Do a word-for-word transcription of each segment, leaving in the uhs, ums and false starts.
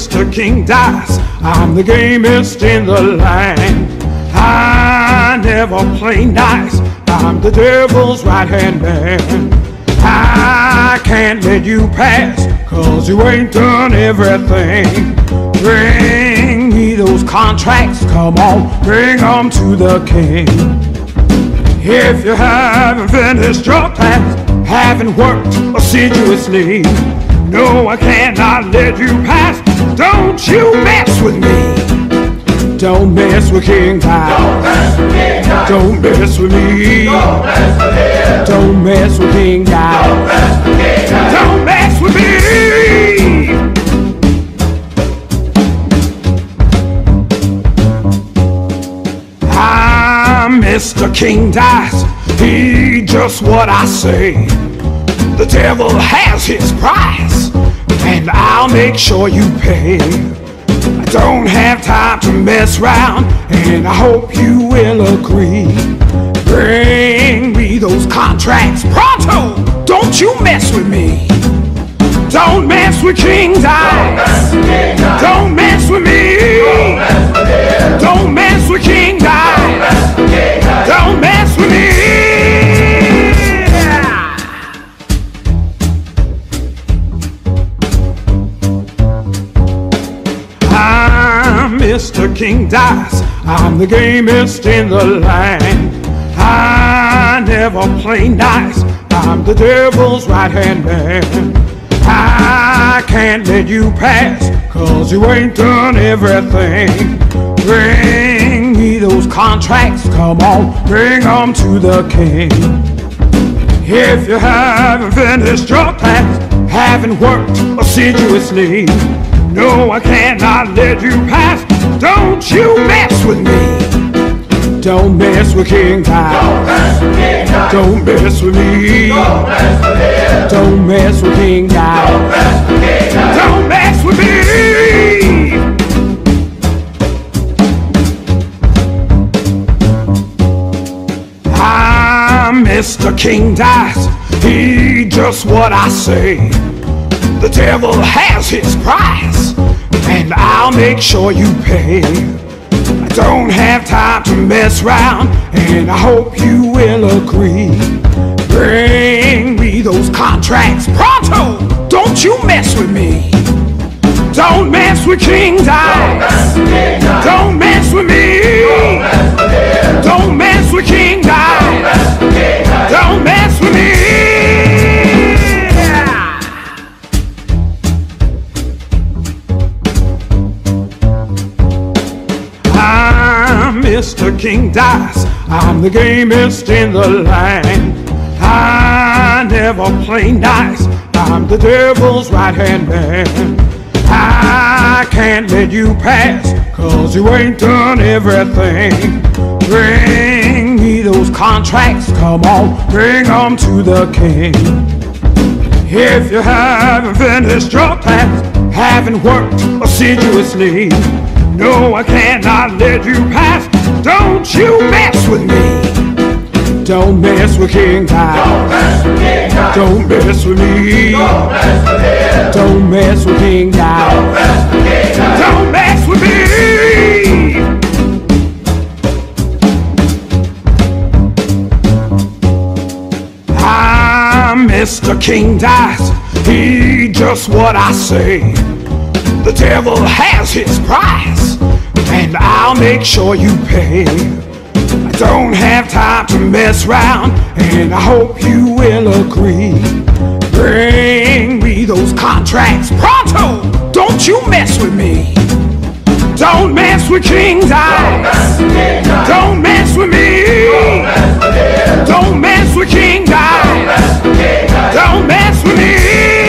Mister King Dice. I'm the gamest in the land. I never play nice. I'm the devil's right-hand man. I can't let you pass, cause you ain't done everything. Bring me those contracts, come on, bring them to the king. If you haven't finished your task, haven't worked assiduously, no, I cannot let you pass. Don't you mess with me. Don't mess with King Dice. Don't mess with me. Don't mess with King Dice. Don't mess with me. I'm Mister King Dice. He just what I say. The devil has his price, and I'll make sure you pay. I don't have time to mess around, and I hope you will agree. Bring me those contracts pronto. Don't you mess with me. Don't mess with King Dice. Don't mess with me. Don't mess with King Dice. Don't mess with me. I'm Mister King Dice. I'm the gamest in the land. I never play nice. I'm the devil's right-hand man. I can't let you pass, cause you ain't done everything. Bring me those contracts, come on, bring them to the king. If you haven't finished your task, haven't worked assiduously, no, I cannot let you pass. Don't you mess with me. Don't mess with King Dice. Don't mess with me. Don't mess with King Dice. Don't mess with me. I'm Mister King Dice. He just what I say. The devil has his price, and I'll make sure you pay. I don't have time to mess around, and I hope you will agree. Bring me those contracts pronto. Don't you mess with me. Don't mess with King Dice. Don't mess with me. Don't mess with King Dice. Don't mess with me. Mister King Dice, I'm the gamest in the land. I never play nice. I'm the devil's right-hand man. I can't let you pass, cause you ain't done everything. Bring me those contracts, come on, bring them to the king. If you haven't finished your task, haven't worked assiduously, no, I cannot let you pass. Don't you mess with me. Don't mess with King Dice. Don't mess with me. Don't mess with King Dice. Don't mess with me. I'm Mister King Dice. He just what I say. The devil has his price, and I'll make sure you pay. I don't have time to mess around, and I hope you will agree. Bring me those contracts pronto. Don't you mess with me. Don't mess with King Dice. Don't mess with me. Don't mess with King Dice. Don't mess with me.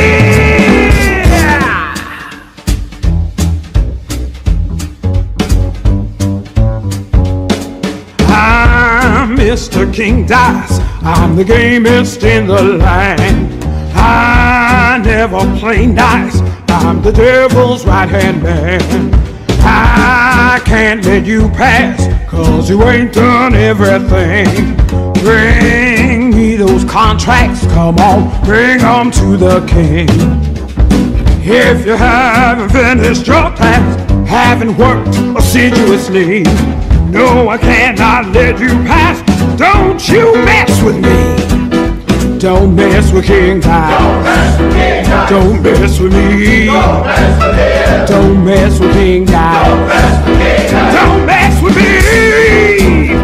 Mister King Dice, I'm the gamest in the land. I never play nice. I'm the devil's right-hand man. I can't let you pass, cause you ain't done everything. Bring me those contracts, come on, bring them to the king. If you haven't finished your task, haven't worked assiduously, no, I cannot let you pass. Don't you mess with me. Don't mess with King Dice. Don't mess with me. Don't mess with King Dice. Don't mess with me.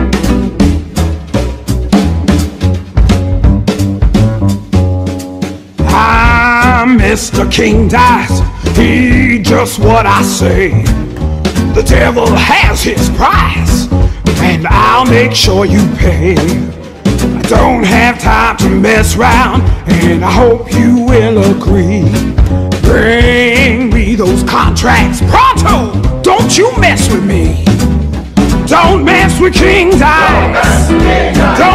I'm Mister King Dice. He just what I say. The devil has his price, and I'll make sure you pay. I don't have time to mess around, and I hope you will agree. Bring me those contracts pronto. Don't you mess with me. Don't mess with King Dice.